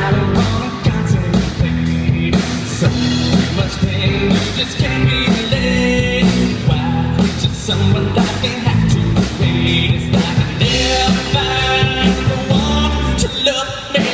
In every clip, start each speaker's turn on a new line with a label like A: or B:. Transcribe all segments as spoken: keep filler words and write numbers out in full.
A: I don't wanna contemplate. So much pain, you just can't relate. Why should someone like me have to wait? It's like I never find the one to love me.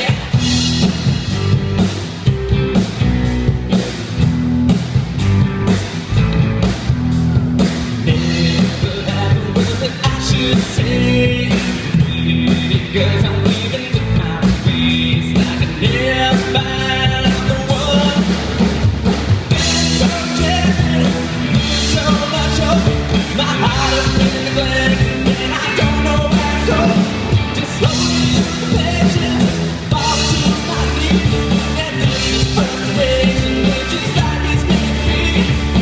A: Never had the words that I should say. Pretty girls, I'm leaving with my ways. Like I never find the one. It's so dead, so much hope. My heart is been neglected, and I don't know where to go. Just slowly the patience, fall to my knees, and this is frustration, which is like it's meant to be.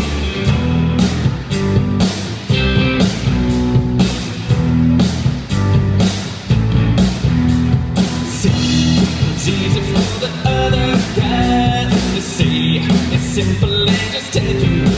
A: It's easy for the other guys to see. It's simple and just tell you